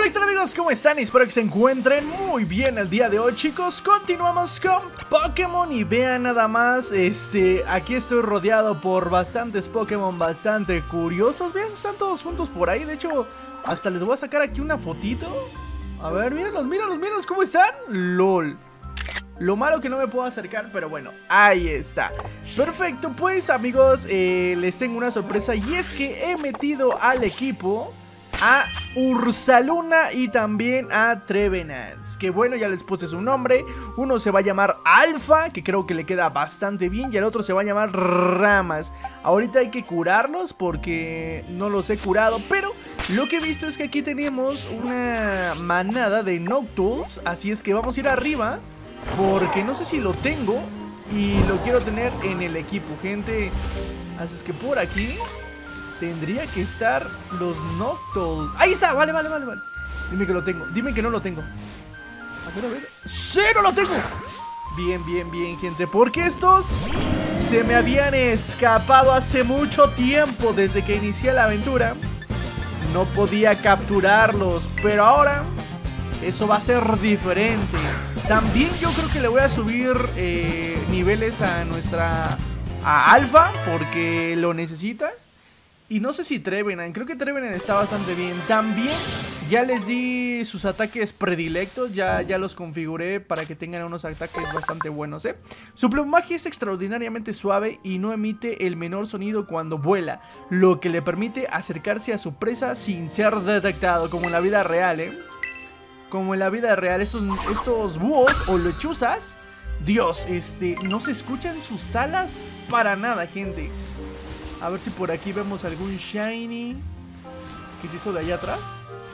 Hola, ¿qué tal amigos? ¿Cómo están? Espero que se encuentren muy bien el día de hoy, chicos. Continuamos con Pokémon y vean nada más, aquí estoy rodeado por bastantes Pokémon bastante curiosos. Vean, están todos juntos por ahí. De hecho, hasta les voy a sacar aquí una fotito. A ver, míralos, ¿cómo están? LOL. Lo malo que no me puedo acercar, pero bueno, ahí está. Perfecto, pues amigos, les tengo una sorpresa. Y es que he metido al equipo a Ursaluna y también a Trevenants, que bueno, ya les puse su nombre. Uno se va a llamar Alfa, que creo que le queda bastante bien, y el otro se va a llamar Ramas. Ahorita hay que curarlos porque no los he curado, pero lo que he visto es que aquí tenemos una manada de Noctools. Así es que vamos a ir arriba, porque no sé si lo tengo y lo quiero tener en el equipo, gente. Así es que por aquí tendría que estar los Noctools. Ahí está, vale. Dime que lo tengo, dime que no lo tengo. A ver. ¡Sí, no lo tengo! Bien, gente, porque estos se me habían escapado hace mucho tiempo. Desde que inicié la aventura no podía capturarlos, pero ahora eso va a ser diferente. También yo creo que le voy a subir niveles a Alfa, porque lo necesita. Y no sé si Trevenant, creo que Trevenant está bastante bien. También ya les di sus ataques predilectos, ya los configuré para que tengan unos ataques bastante buenos, Su plumaje es extraordinariamente suave y no emite el menor sonido cuando vuela, lo que le permite acercarse a su presa sin ser detectado, como en la vida real, Como en la vida real. Estos búhos o lechuzas, Dios, no se escuchan sus alas para nada, gente. A ver si por aquí vemos algún shiny. ¿Qué es eso de allá atrás?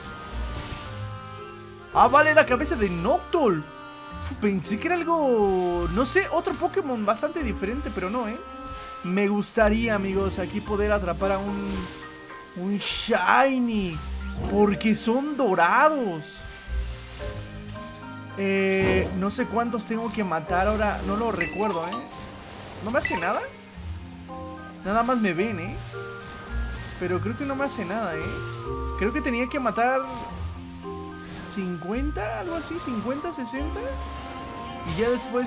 Ah, vale, la cabeza de Noctowl. Pensé que era algo, no sé, otro Pokémon bastante diferente, pero no, Me gustaría, amigos, aquí poder atrapar a un shiny, porque son dorados. No sé cuántos tengo que matar ahora, no lo recuerdo, ¿No me hace nada? Nada más me ven, pero creo que no me hace nada, Creo que tenía que matar 50, algo así, 50, 60. Y ya después,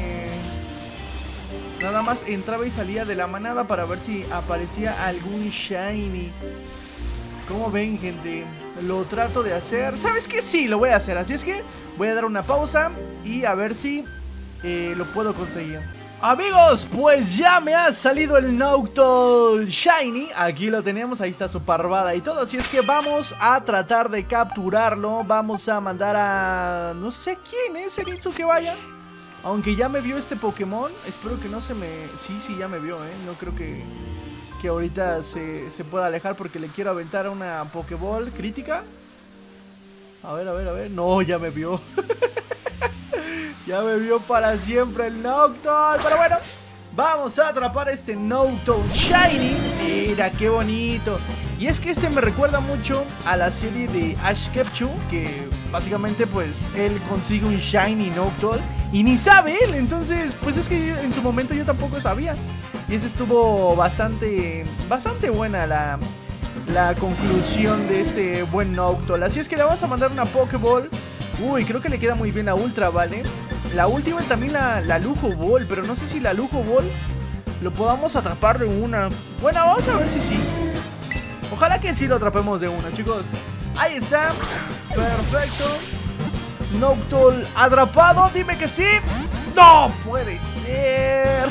nada más entraba y salía de la manada para ver si aparecía algún shiny. ¿Cómo ven, gente? Lo trato de hacer. ¿Sabes qué? Sí, lo voy a hacer. Así es que voy a dar una pausa y a ver si lo puedo conseguir. Amigos, pues ya me ha salido el Noctowl Shiny. Aquí lo tenemos, ahí está su parvada y todo. Así es que vamos a tratar de capturarlo. Vamos a mandar a... no sé quién es el Itsu que vaya. Aunque ya me vio este Pokémon. Espero que no se me... Sí, ya me vio, No creo que ahorita se pueda alejar, porque le quiero aventar una Pokéball crítica. A ver. No, ya me vio. Ya me vio para siempre el Noctowl. Pero bueno, vamos a atrapar este Noctowl Shiny. Mira, qué bonito. Y es que me recuerda mucho a la serie de Ash Ketchum, que básicamente pues él consigue un Shiny Noctowl y ni sabe él. Entonces pues es que en su momento yo tampoco sabía. Y ese estuvo bastante buena la conclusión de este buen Noctowl. Así es que le vamos a mandar una Pokéball. Uy, creo que le queda muy bien la Ultra, ¿vale? La última y también la Lujo Ball, pero no sé si la Lujo Ball lo podamos atrapar de una. Bueno, vamos a ver si sí. Ojalá que sí lo atrapemos de una, chicos. Ahí está. Perfecto. Noctowl atrapado, dime que sí. ¡No puede ser!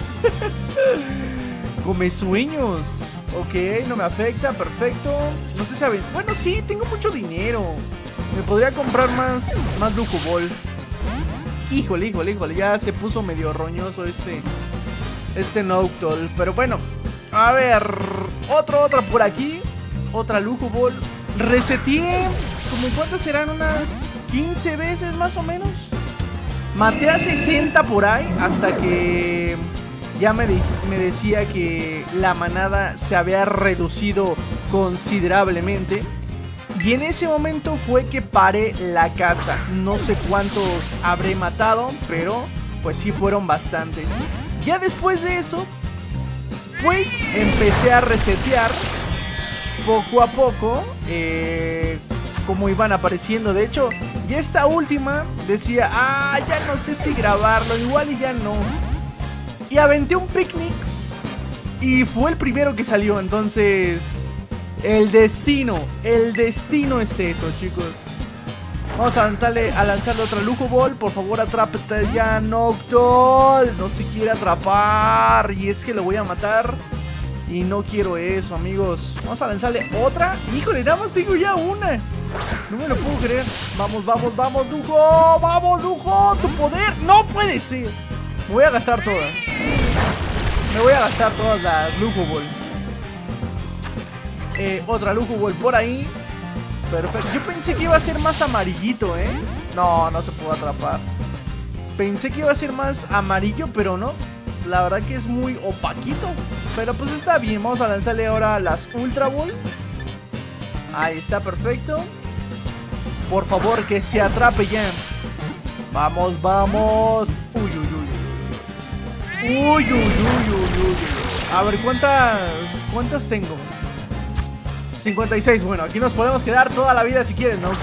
Come sueños. Ok, no me afecta, perfecto. No sé si saben. Bueno, sí, tengo mucho dinero. Me podría comprar más Lujo Ball. Híjole, ya se puso medio roñoso este Noctowl. Pero bueno, a ver, otra por aquí. Otra Lujo Ball. Reseteé, ¿como cuántas serán? Unas 15 veces más o menos. Maté a 60 por ahí, hasta que ya me decía que la manada se había reducido considerablemente. Y en ese momento fue que paré la caza. No sé cuántos habré matado, pero pues sí fueron bastantes. Ya después de eso, pues empecé a resetear poco a poco cómo iban apareciendo. De hecho, y esta última decía, ya no sé si grabarlo, igual y ya no. Y aventé un picnic y fue el primero que salió. Entonces, el destino es eso, chicos. Vamos a lanzarle otra Lujo Ball. Por favor, atrápate ya, Noctowl. No se quiere atrapar. Y es que lo voy a matar. Y no quiero eso, amigos. Vamos a lanzarle otra. Híjole, nada más tengo ya una. No me lo puedo creer. Vamos, vamos, vamos, Lujo. Vamos, Lujo. Tu poder. No puede ser. Me voy a gastar todas. Me voy a gastar todas las Lujo Ball. Otra Lujo Ball por ahí. Perfecto. Yo pensé que iba a ser más amarillito, ¿eh? No, no se pudo atrapar. Pensé que iba a ser más amarillo, pero no. La verdad que es muy opaquito. Pero pues está bien. Vamos a lanzarle ahora las Ultra Ball. Ahí está, perfecto. Por favor, que se atrape ya. Vamos, vamos. Uy, uy, uy. Uy, uy, uy, uy, uy. A ver, ¿cuántas tengo? 56, bueno, aquí nos podemos quedar toda la vida si quieren, ¿no?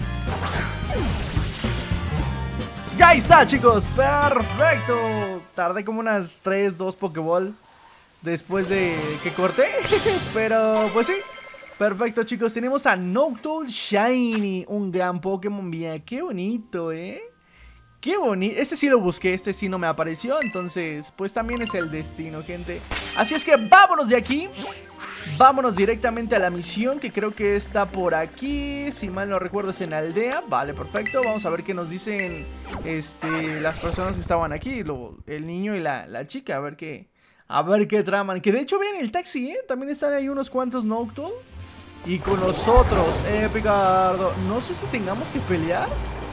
Ya está, chicos, perfecto. Tardé como unas 2 Pokéball después de que corté. Pero pues sí, perfecto, chicos. Tenemos a Noctowl Shiny, un gran Pokémon. Mira, qué bonito, qué bonito. Este sí lo busqué, este sí no me apareció. Entonces, pues también es el destino, gente. Así es que vámonos de aquí. Vámonos directamente a la misión, que creo que está por aquí. Si mal no recuerdo es en aldea. Vale, perfecto. Vamos a ver qué nos dicen las personas que estaban aquí, el niño y la chica. A ver qué traman. Que de hecho vean el taxi, también están ahí unos cuantos Noctowl. Y con nosotros, Picardo. No sé si tengamos que pelear.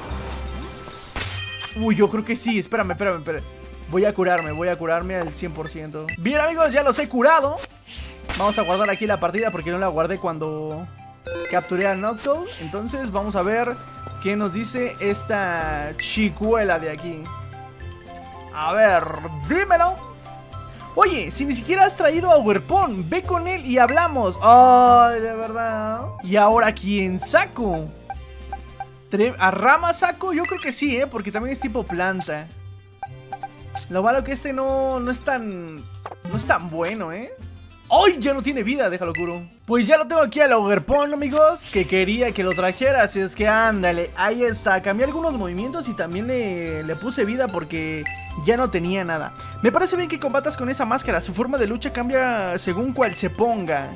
Uy, yo creo que sí. Espérame. Voy a curarme al 100%. Bien, amigos, ya los he curado. Vamos a guardar aquí la partida porque no la guardé cuando capturé al Noctowl. Entonces vamos a ver qué nos dice esta chicuela de aquí. A ver, dímelo. Oye, si ni siquiera has traído a Huerpón, ve con él y hablamos. Ay, de verdad. ¿Y ahora quién saco? ¿A Rama saco? Yo creo que sí, porque también es tipo planta. Lo malo que no es tan bueno, ¡Ay! Ya no tiene vida, déjalo curo. Pues ya lo tengo aquí al Ogerpon, amigos, que quería que lo trajera, así es que ándale. Ahí está, cambié algunos movimientos y también le puse vida porque ya no tenía nada. Me parece bien que combatas con esa máscara. Su forma de lucha cambia según cuál se ponga.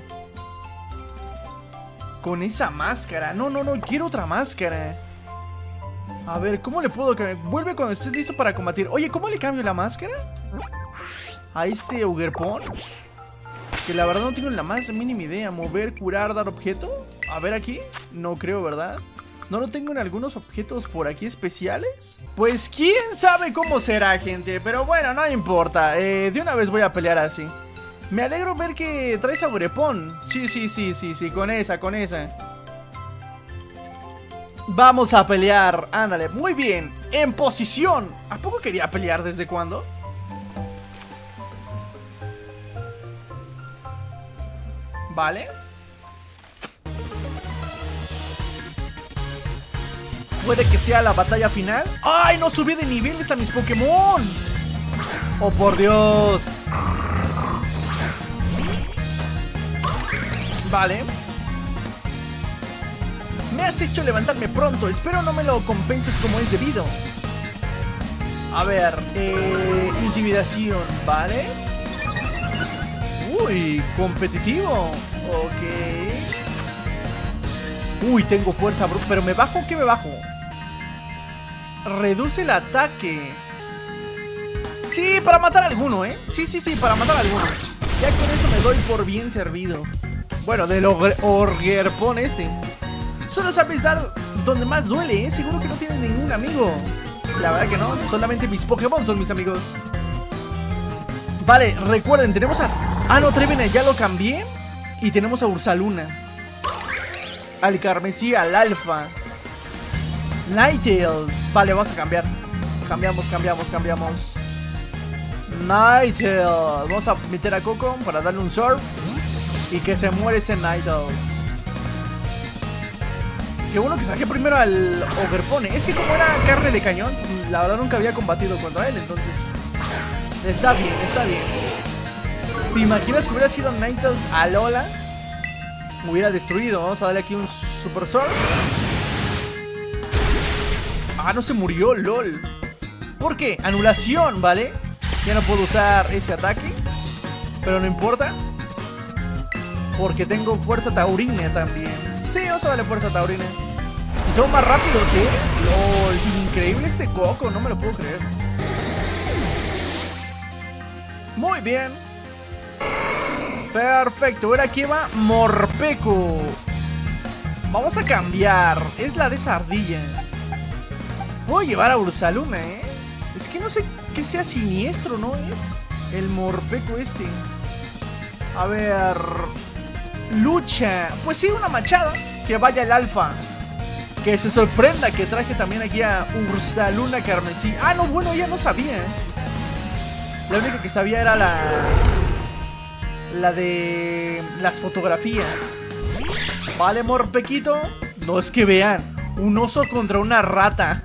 Con esa máscara. No, quiero otra máscara. A ver, ¿cómo le puedo cambiar? Vuelve cuando estés listo para combatir. Oye, ¿cómo le cambio la máscara? A este Ogerpon. Que la verdad no tengo la más mínima idea. Mover, curar, dar objeto. A ver aquí. No creo, ¿verdad? ¿No lo tengo en algunos objetos por aquí especiales? Pues quién sabe cómo será, gente. Pero bueno, no importa. De una vez voy a pelear así. Me alegro ver que traes a Ogerpon. Sí. Con esa. Vamos a pelear. Ándale, muy bien. En posición. ¿A poco quería pelear desde cuándo? Vale. Puede que sea la batalla final. ¡Ay! No subí de niveles a mis Pokémon. ¡Oh, por Dios! Vale. Me has hecho levantarme pronto. Espero no me lo compenses como es debido. A ver, intimidación, ¿vale? Uy, competitivo. Ok. Uy, tengo fuerza, pero ¿me bajo o qué me bajo? Reduce el ataque. Sí, para matar a alguno, Sí, para matar a alguno. Ya con eso me doy por bien servido. Bueno, del Ogerpon Solo sabes dar donde más duele, Seguro que no tienes ningún amigo. La verdad que no, solamente mis Pokémon son mis amigos. Vale, recuerden, tenemos a... Ah, no, Trevenant ya lo cambié. Y tenemos a Ursaluna, al Carmesí, al Alfa, Ninetales. Vale, vamos a cambiar. Cambiamos. Ninetales. Vamos a meter a Coco para darle un surf y que se muere ese Ninetales. Qué bueno que saqué primero al Ogerpone. Es que como era carne de cañón, la verdad nunca había combatido contra él, entonces... Está bien, está bien. ¿Te imaginas que hubiera sido Ninetales a Lola? Me hubiera destruido. Vamos a darle aquí un Super Sword. Ah, no se murió, lol. ¿Por qué? Anulación, ¿vale? Ya no puedo usar ese ataque, pero no importa, porque tengo fuerza taurina también. Sí, vamos a darle fuerza taurina. Y son más rápidos, ¿sí? LOL, increíble este Coco, no me lo puedo creer. Muy bien. Perfecto, ahora aquí va Morpeko. Vamos a cambiar. Es la de esa ardilla. Puedo llevar a Ursaluna, ¿eh? Es que no sé qué sea siniestro, ¿no es? El Morpeko este. A ver... Lucha. Pues sí, una machada. Que vaya el alfa. Que se sorprenda que traje también aquí a Ursaluna Carmesí. Ah, no, bueno, ya no sabía, ¿eh? La única que sabía era la de las fotografías. Vale, Morpequito. No, es que vean, un oso contra una rata.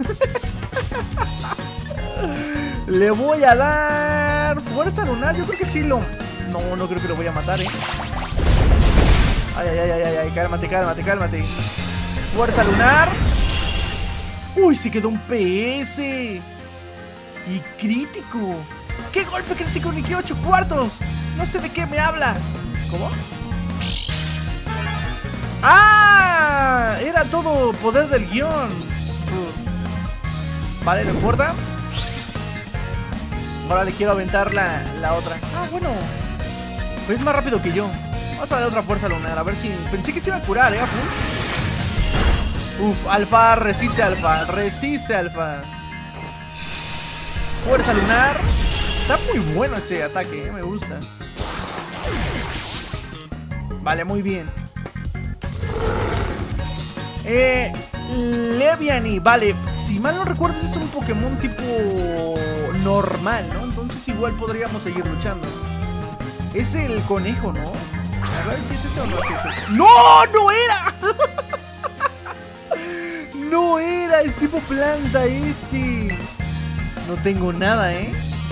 Le voy a dar fuerza lunar. Yo creo que sí lo... No, no creo que lo voy a matar, ¿eh? Ay, ay, ay, ay, ay, cálmate, cálmate, cálmate. Fuerza lunar. Uy, se quedó un PS. Y crítico. ¡Qué golpe crítico! ¡Ni que 8 cuartos! No sé de qué me hablas. ¿Cómo? ¡Ah! Era todo poder del guión. Vale, no importa. Ahora le quiero aventar la otra. Ah, bueno. Pero es más rápido que yo. Vamos a darle otra fuerza lunar. A ver si... Pensé que se iba a curar, ¿eh? Uf, alfa, resiste alfa. Resiste alfa. Fuerza lunar. Está muy bueno ese ataque, me gusta. Vale, muy bien. Leviani, vale. Si mal no recuerdo, es un Pokémon tipo normal, ¿no? Entonces igual podríamos seguir luchando. Es el conejo, ¿no? A ver si es ese o no es ese. ¡No! ¡No era! ¡No era! Es tipo planta este. No tengo nada, ¿eh?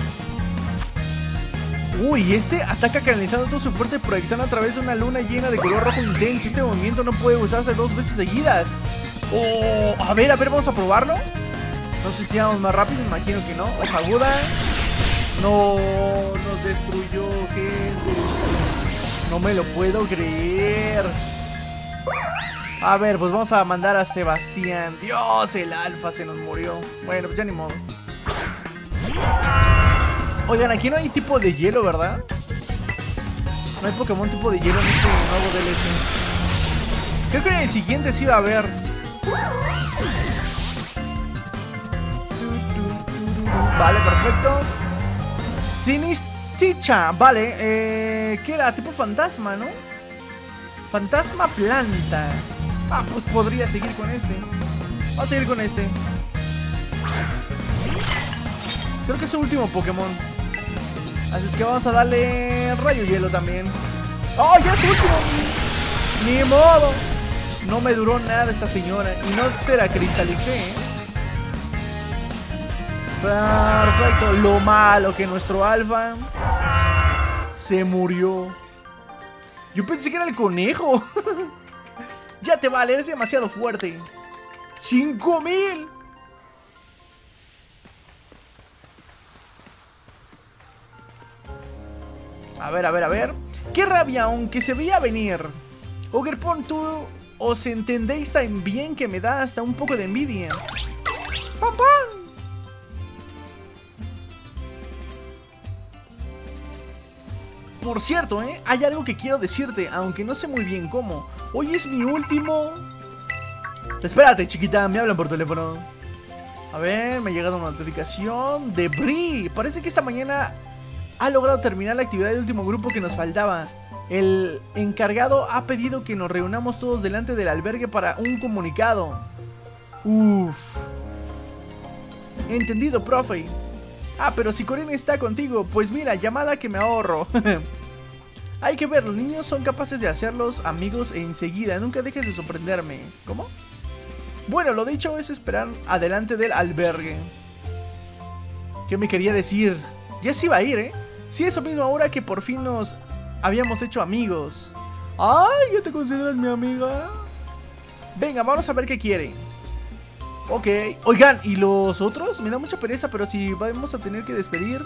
Uy, este ataca canalizando toda su fuerza y proyectando a través de una luna llena de color rojo intenso. Este movimiento no puede usarse 2 veces seguidas. Oh, a ver, vamos a probarlo. No sé si vamos más rápido, imagino que no. Hoja aguda. No, nos destruyó, gente. No me lo puedo creer. A ver, pues vamos a mandar a Sebastián. Dios, el alfa se nos murió. Bueno, pues ya ni modo. Oigan, aquí no hay tipo de hielo, ¿verdad? No hay Pokémon tipo de hielo en este nuevo DLC. Creo que en el siguiente sí va a haber. Vale, perfecto. Sinisticha, vale. ¿Qué era? Tipo fantasma, ¿no? Fantasma planta. Ah, pues podría seguir con este. Vamos a seguir con este. Creo que es su último Pokémon. Así es que vamos a darle rayo hielo también. ¡Oh, ya es su último! ¡Ni modo! No me duró nada esta señora. Y no te la cristalicé, ¿eh? Perfecto. Lo malo que nuestro alfa se murió. Yo pensé que era el conejo. Ya te vale, eres demasiado fuerte. 5000. A ver, a ver, a ver. ¡Qué rabia, aunque se veía venir! Ogerpon, tú os entendéis tan bien que me da hasta un poco de envidia. ¡Pam, pam! Por cierto, hay algo que quiero decirte, aunque no sé muy bien cómo. Hoy es mi último... Espérate, chiquita, me hablan por teléfono. A ver, me ha llegado una notificación de Bri. Parece que esta mañana ha logrado terminar la actividad del último grupo que nos faltaba. El encargado ha pedido que nos reunamos todos delante del albergue para un comunicado. Uff. Entendido, profe. Ah, pero si Corinne está contigo, pues mira, llamada que me ahorro. Hay que ver, los niños son capaces de hacerlos amigos enseguida. Nunca dejes de sorprenderme. ¿Cómo? Bueno, lo dicho es esperar adelante del albergue. ¿Qué me quería decir? Ya se iba a ir, ¿eh? Sí, eso mismo, ahora que por fin nos habíamos hecho amigos. ¡Ay! ¿Ya te consideras mi amiga? Venga, vamos a ver qué quiere. Ok. Oigan, ¿y los otros? Me da mucha pereza, pero si vamos a tener que despedir.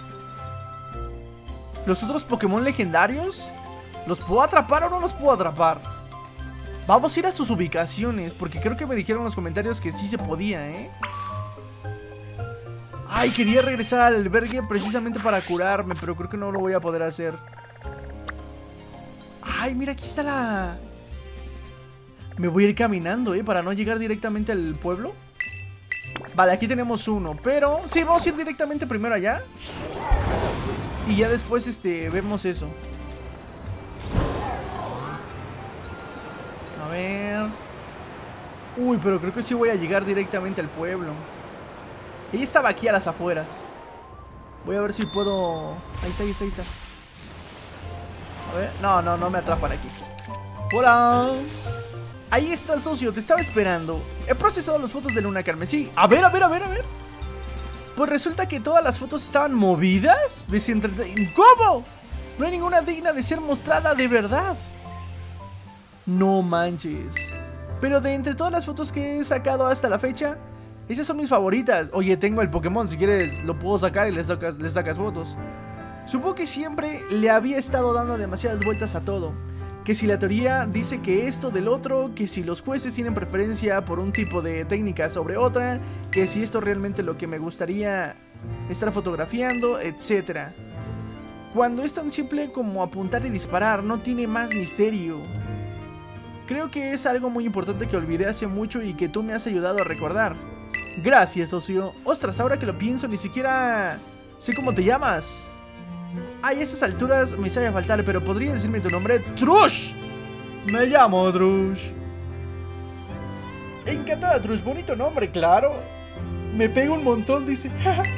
¿Los otros Pokémon legendarios? ¿Los puedo atrapar o no los puedo atrapar? Vamos a ir a sus ubicaciones, porque creo que me dijeron en los comentarios que sí se podía, ¿eh? Ay, quería regresar al albergue precisamente para curarme, pero creo que no lo voy a poder hacer. Ay, mira, aquí está la... Me voy a ir caminando, para no llegar directamente al pueblo. Vale, aquí tenemos uno, pero... Sí, vamos a ir directamente primero allá. Y ya después, vemos eso. A ver... Uy, pero creo que sí voy a llegar directamente al pueblo. Ella estaba aquí a las afueras. Voy a ver si puedo... Ahí está, ahí está, ahí está. A ver, no me atrapan aquí. Hola. Ahí está, socio, te estaba esperando. He procesado las fotos de Luna Carmesí. A ver. Pues resulta que todas las fotos estaban movidas. ¿Cómo? No hay ninguna digna de ser mostrada de verdad. No manches. Pero de entre todas las fotos que he sacado hasta la fecha, esas son mis favoritas. Oye, tengo el Pokémon, si quieres lo puedo sacar y le sacas fotos. Supongo que siempre le había estado dando demasiadas vueltas a todo. Que si la teoría dice que esto del otro, que si los jueces tienen preferencia por un tipo de técnica sobre otra, que si esto realmente lo que me gustaría estar fotografiando, etc. Cuando es tan simple como apuntar y disparar, no tiene más misterio. Creo que es algo muy importante que olvidé hace mucho y que tú me has ayudado a recordar. Gracias, socio. Ostras, ahora que lo pienso, ni siquiera sé cómo te llamas. A estas alturas me sabe faltar, pero ¿podrías decirme tu nombre? ¡Trush! Me llamo Trush. Encantada, Trush. Bonito nombre, claro. Me pega un montón, dice.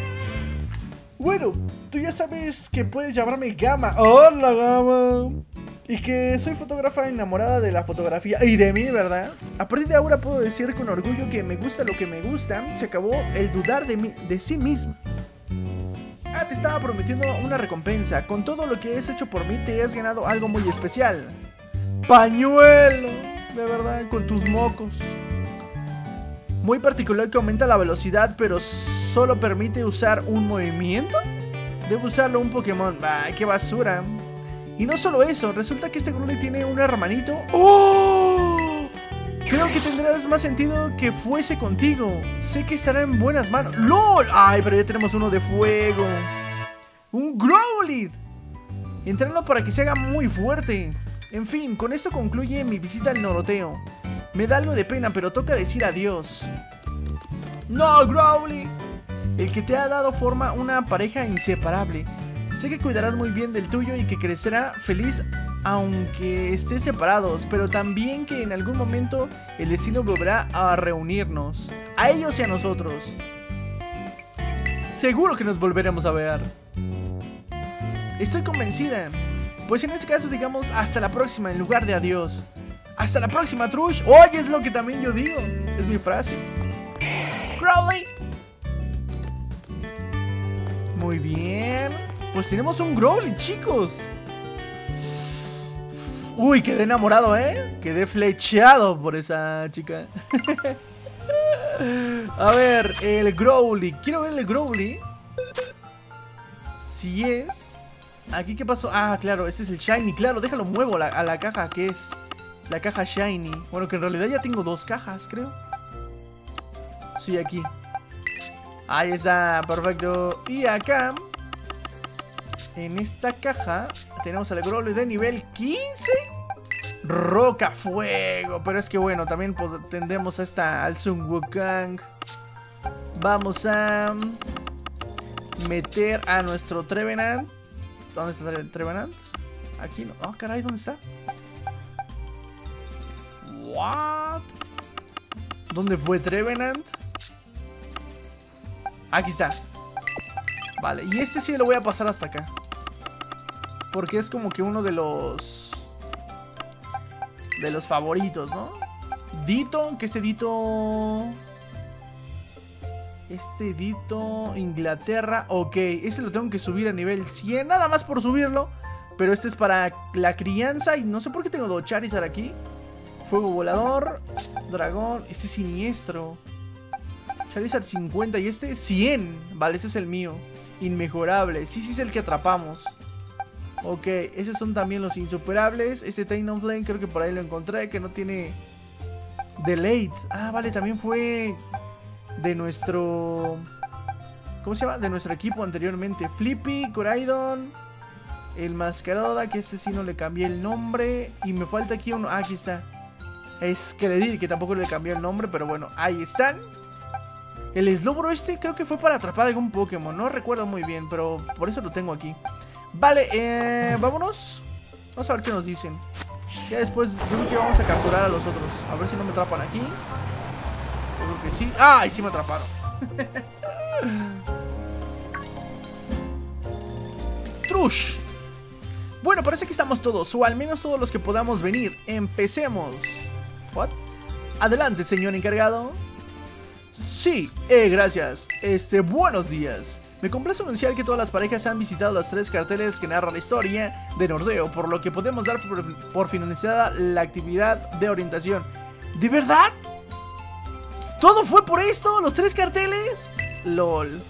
Bueno, tú ya sabes que puedes llamarme Gama. ¡Hola, Gama! Y que soy fotógrafa enamorada de la fotografía y de mí, ¿verdad? A partir de ahora puedo decir con orgullo que me gusta lo que me gusta. Se acabó el dudar de sí mismo. Ah, te estaba prometiendo una recompensa. Con todo lo que has hecho por mí, te has ganado algo muy especial. ¡Pañuelo! De verdad, con tus mocos. Muy particular que aumenta la velocidad, pero solo permite usar un movimiento. Debo usarlo un Pokémon. ¡Ay, qué basura! Y no solo eso, resulta que este Growly tiene un hermanito. ¡Oh! Creo que tendrás más sentido que fuese contigo. Sé que estará en buenas manos. ¡Lol! ¡Ay, pero ya tenemos uno de fuego! ¡Un Growlithe! Entrenarlo para que se haga muy fuerte. En fin, con esto concluye mi visita al Noroteo. Me da algo de pena, pero toca decir adiós. ¡No, Growly! El que te ha dado forma una pareja inseparable. Sé que cuidarás muy bien del tuyo y que crecerá feliz aunque estés separados, pero también que en algún momento el destino volverá a reunirnos, a ellos y a nosotros. Seguro que nos volveremos a ver. Estoy convencida. Pues en este caso digamos hasta la próxima en lugar de adiós. Hasta la próxima, Trush. Oye, es lo que también yo digo. Es mi frase. Growly. Muy bien. Pues tenemos un Growly, chicos. Uy, quedé enamorado, quedé flechado por esa chica. A ver, el Growly. Quiero ver el Growly. Si es... Aquí, ¿qué pasó? Ah, claro, este es el Shiny. Claro, déjalo, muevo a la caja que es la caja Shiny. Bueno, que en realidad ya tengo dos cajas, creo. Sí, aquí. Ahí está, perfecto. Y acá, en esta caja, tenemos al Growly de nivel 15. Roca Fuego. Pero es que bueno, también tendremos al Sun Wukong. Vamos a meter a nuestro Trevenant. ¿Dónde está el Trevenant? Aquí no. Oh, caray, ¿dónde está? What? ¿Dónde fue Trevenant? Aquí está. Vale, y este sí lo voy a pasar hasta acá, porque es como que uno de los favoritos, ¿no? Dito, que este Dito... Este Dito, Inglaterra, ok, ese lo tengo que subir a nivel 100, nada más por subirlo. Pero este es para la crianza y no sé por qué tengo dos Charizard aquí. Fuego volador, dragón, este es siniestro. Charizard 50 y este 100, vale, ese es el mío. Inmejorable, sí, sí es el que atrapamos. Ok, esos son también los insuperables. Este Talonflame creo que por ahí lo encontré, que no tiene Delay. Ah, vale, también fue de nuestro... ¿Cómo se llama? De nuestro equipo anteriormente. Flippy, Coraidon, el Mascarada, que este sí no le cambié el nombre. Y me falta aquí uno, ah, aquí está. Escaledir, que tampoco le cambié el nombre, pero bueno, ahí están. El Slowbro este creo que fue para atrapar algún Pokémon, no recuerdo muy bien, pero por eso lo tengo aquí. Vale, vámonos. Vamos a ver qué nos dicen. Ya después yo creo que vamos a capturar a los otros. A ver si no me atrapan aquí. Yo creo que sí. ¡Ay, sí me atraparon! Trush. Bueno, parece que estamos todos, o al menos todos los que podamos venir. Empecemos. ¿What? Adelante, señor encargado. Sí, gracias. Buenos días. Me complace anunciar que todas las parejas han visitado los 3 carteles que narran la historia de Nordeo, por lo que podemos dar por finalizada la actividad de orientación. ¿De verdad? ¿Todo fue por esto? ¿Los 3 carteles? LOL.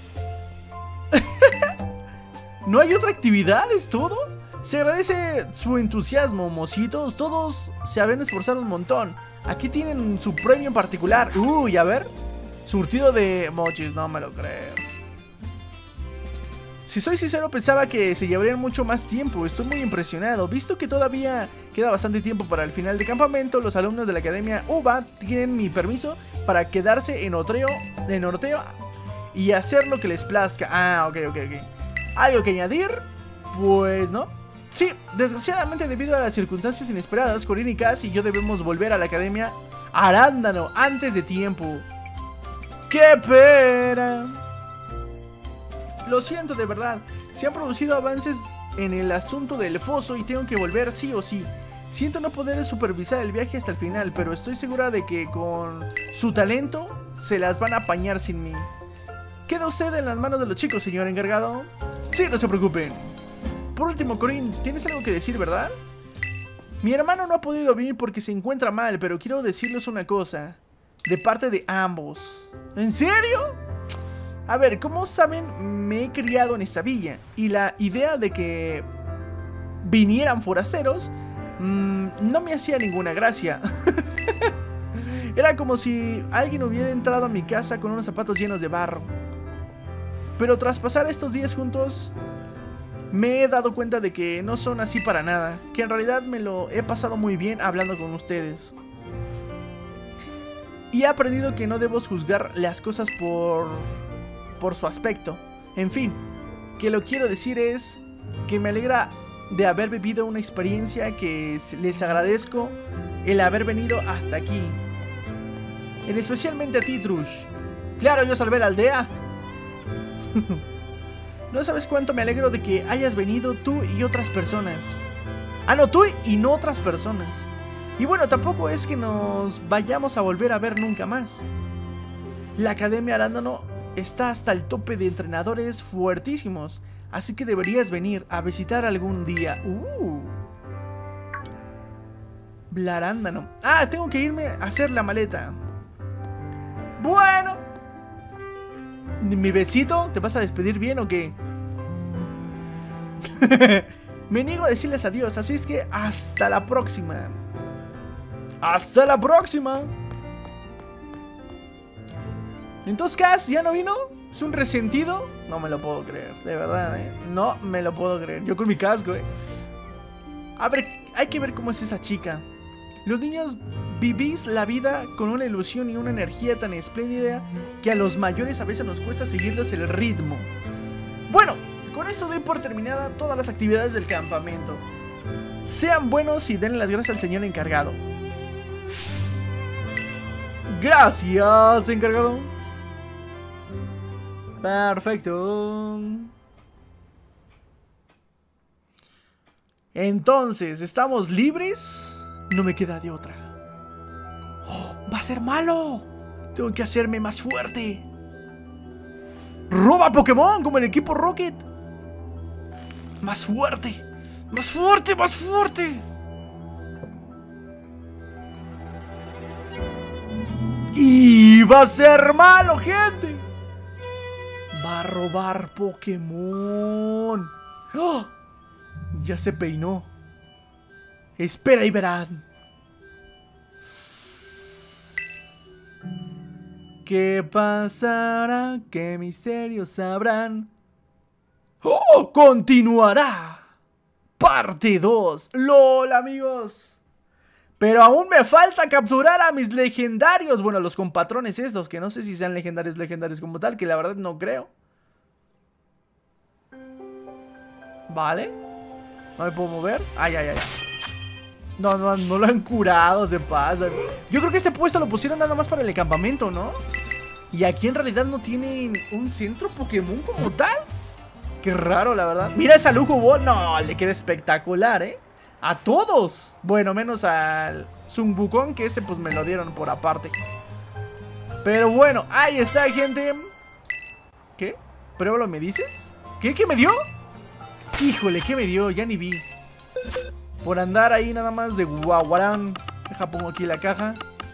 ¿No hay otra actividad? ¿Es todo? Se agradece su entusiasmo, mocitos. Todos se habían esforzado un montón. Aquí tienen su premio en particular. Uy, a ver. Surtido de mochis, no me lo creo. Si soy sincero, pensaba que se llevarían mucho más tiempo. Estoy muy impresionado. Visto que todavía queda bastante tiempo para el final de campamento, los alumnos de la Academia UVA tienen mi permiso para quedarse en Norteo y hacer lo que les plazca. Ah, ok. ¿Algo que añadir? Pues no. Sí, desgraciadamente debido a las circunstancias inesperadas, Corín y Cass y yo debemos volver a la Academia Arándano antes de tiempo. ¡Qué pena! Lo siento de verdad, se han producido avances en el asunto del foso y tengo que volver sí o sí. Siento no poder supervisar el viaje hasta el final, pero estoy segura de que con su talento se las van a apañar sin mí. Queda usted en las manos de los chicos, señor encargado. Sí, no se preocupen. Por último, Corín, ¿tienes algo que decir, verdad? Mi hermano no ha podido venir porque se encuentra mal, pero quiero decirles una cosa. De parte de ambos. ¿En serio? A ver, como saben, me he criado en esta villa. Y la idea de que vinieran forasteros no me hacía ninguna gracia. Era como si alguien hubiera entrado a mi casa con unos zapatos llenos de barro. Pero tras pasar estos días juntos, me he dado cuenta de que no son así para nada. Que en realidad me lo he pasado muy bien hablando con ustedes. Y he aprendido que no debo juzgar las cosas por su aspecto. En fin, que lo quiero decir es que me alegra de haber vivido una experiencia que les agradezco el haber venido hasta aquí. En especialmente a ti, Trush. Claro, yo salvé la aldea. No sabes cuánto me alegro de que hayas venido tú y otras personas. Ah, no, tú y no otras personas. Y bueno, tampoco es que nos vayamos a volver a ver nunca más. La Academia Arándano está hasta el tope de entrenadores fuertísimos, así que deberías venir a visitar algún día. Blarándano. Ah, tengo que irme a hacer la maleta. Bueno. ¿Mi besito? ¿Te vas a despedir bien o qué? Me niego a decirles adiós, así es que hasta la próxima. ¡Hasta la próxima! Entonces, Cass, ¿ya no vino? ¿Es un resentido? No me lo puedo creer, de verdad, no me lo puedo creer. Yo con mi casco, A ver, hay que ver cómo es esa chica. Los niños vivís la vida con una ilusión y una energía tan espléndida que a los mayores a veces nos cuesta seguirles el ritmo. Bueno, con esto doy por terminada todas las actividades del campamento. Sean buenos y denle las gracias al señor encargado. Gracias, encargado. Perfecto. Entonces, ¿estamos libres? No me queda de otra. Oh. Va a ser malo. Tengo que hacerme más fuerte. Roba Pokémon como el equipo Rocket. Más fuerte. Más fuerte, más fuerte. Y va a ser malo, gente. Va a robar Pokémon. ¡Oh! Ya se peinó. Espera y verán. ¿Qué pasará? ¿Qué misterios habrán? ¡Oh! Continuará. Parte 2. ¡Lol, amigos! Pero aún me falta capturar a mis legendarios. Bueno, los compatrones estos, que no sé si sean legendarios como tal, que la verdad no creo. Vale. No me puedo mover. Ay. No lo han curado, se pasa. Yo creo que este puesto lo pusieron nada más para el campamento, ¿no? Y aquí en realidad no tienen un centro Pokémon como tal. Qué raro, la verdad. Mira esa Lujo Ball. No, le queda espectacular, ¿eh? A todos. Bueno, menos al Sun Wukong, que ese pues me lo dieron por aparte. Pero bueno, ahí está, gente. ¿Qué? ¿Pruébalo, me dices? ¿Qué? ¿Qué me dio? Híjole, ¿qué me dio? Ya ni vi. Por andar ahí nada más de guaguarán. Deja, pongo aquí la caja.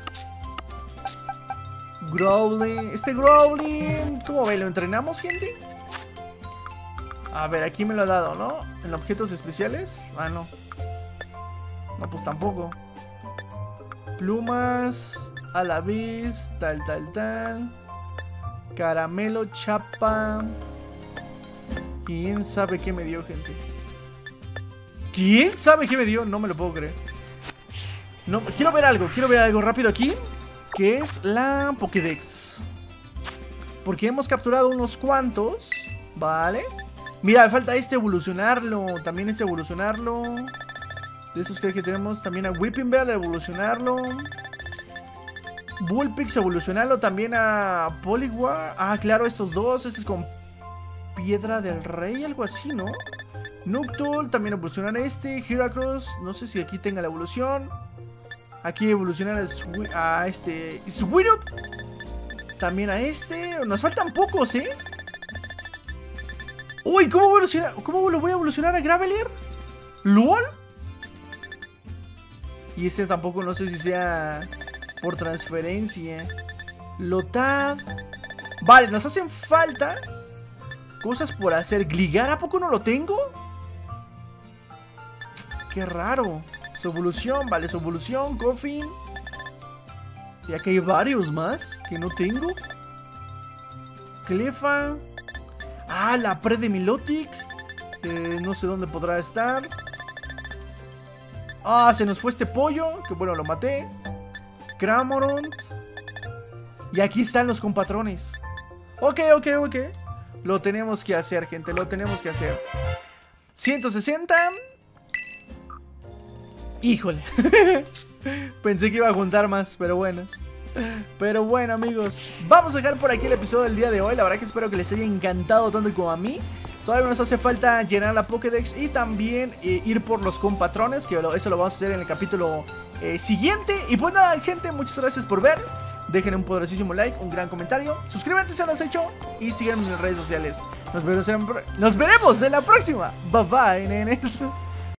Growling. Este Growling, ¿cómo ve? ¿Lo entrenamos, gente? A ver, aquí me lo ha dado, ¿no? En objetos especiales. Ah, no. No, pues tampoco. Plumas. A la vez. Tal. Caramelo, chapa. ¿Quién sabe qué me dio, gente? ¿Quién sabe qué me dio? No me lo puedo creer. No, quiero ver algo rápido aquí. Que es la Pokédex. Porque hemos capturado unos cuantos. Vale. Mira, me falta este evolucionarlo. También este evolucionarlo. De esos que tenemos también a Whipping Bell, evolucionarlo. Bullpix, evolucionarlo también a Poliwag. Ah, claro, estos dos. Este es con Piedra del Rey, algo así, ¿no? Noctowl, también evolucionar este. Heracross, no sé si aquí tenga la evolución. Aquí evolucionar a este Swirub. También a este. Nos faltan pocos, ¿eh? Uy, ¿cómo lo voy a evolucionar a Graveler? ¿LOL? Y este tampoco, no sé si sea por transferencia. Lotad. Vale, nos hacen falta cosas por hacer. ¿Gligar a poco no lo tengo? Qué raro. Su evolución, vale, su evolución, Coffin. Y aquí hay varios más que no tengo. Clefa. Ah, la pre de Milotic. No sé dónde podrá estar. Ah, se nos fue este pollo. Que bueno, lo maté. Cramorant. Y aquí están los compatrones. Ok. Lo tenemos que hacer, gente. Lo tenemos que hacer. 160. Híjole. Pensé que iba a juntar más, pero bueno. Pero bueno, amigos, vamos a dejar por aquí el episodio del día de hoy. La verdad que espero que les haya encantado tanto como a mí. Todavía nos hace falta llenar la Pokédex y también ir por los compatrones, que eso lo vamos a hacer en el capítulo siguiente. Y pues nada, gente, muchas gracias por ver. Dejen un poderosísimo like, un gran comentario. Suscríbanse si no lo has hecho y síganme en mis redes sociales. Nos veremos en la próxima. Bye bye, nenes.